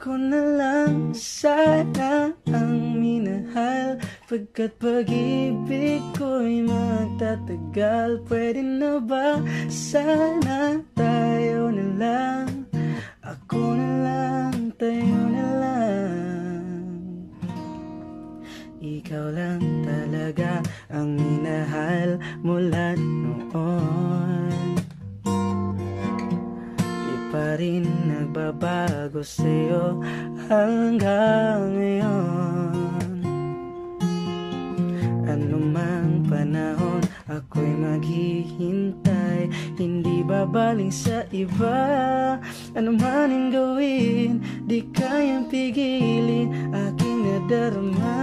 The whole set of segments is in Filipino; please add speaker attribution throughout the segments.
Speaker 1: Ako na lang sana ang minahal, pagkat pag-ibig ko'y magtatagal. Pwede na ba sana tayo na lang, ako na lang, tayo na lang. Ikaw lang talaga ang minahal mula noon, di pa rin nagbabago sa'yo hanggang ngayon. Anumang panahon ako'y maghihintay, hindi babaling sa iba. Ano man ang gawin, di kayang pigilin aking nadarama.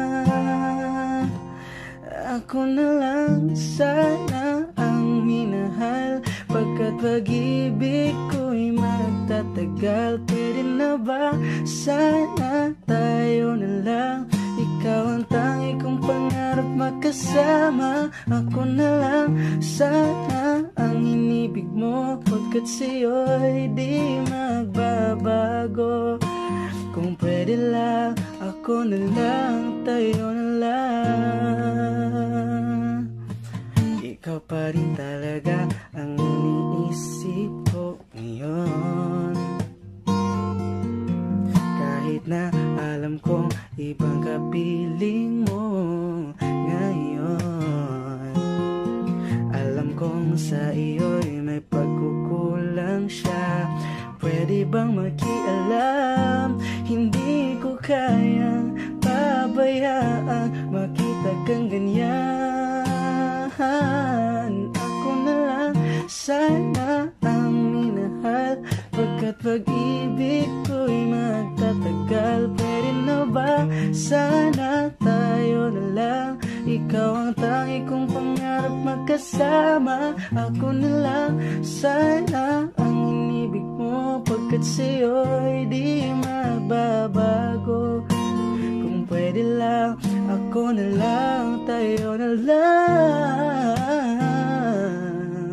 Speaker 1: Ako na lang sana ang minahal, pagkat pag-ibig ko'y magtatagal. Pwede na ba sana tayo na lang, ikaw ang tangi kong pangarap makasama. Ako na lang sana ang inibig mo, pagkat sa'yo'y di magbabago. Kung pwede lang, ako na lang, tayo na lang. Ikaw pa rin talaga ang iniisip ko ngayon, kahit na alam kong ibang kapiling mo ngayon. Alam kong sa iyo'y may pagkukulang siya, pwede bang makialam? Hindi ko kayang pabayaan makita kang ganyan. Ako na lang sana ang minahal, pagkat pag-ibig ko'y magtatagal. Pwede na ba sana tayo na lang, ikaw ang tangi kong pangarap magkasama. Ako na lang sana ang inibig mo, pagkat sa'yo'y di magbabago. Kung pwede lang, ako na lang, tayo na lang.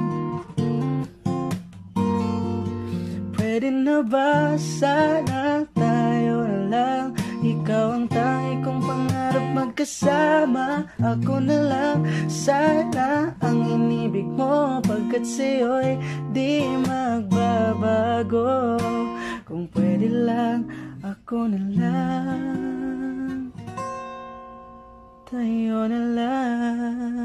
Speaker 1: Pwede na ba sana tayo na lang, ikaw ang tangi kong pangarap magkasama. Ako na lang sana ang inibig mo, pagkat sa'yo'y di magbabago. Kung pwede lang, ako na lang, tayo na lang.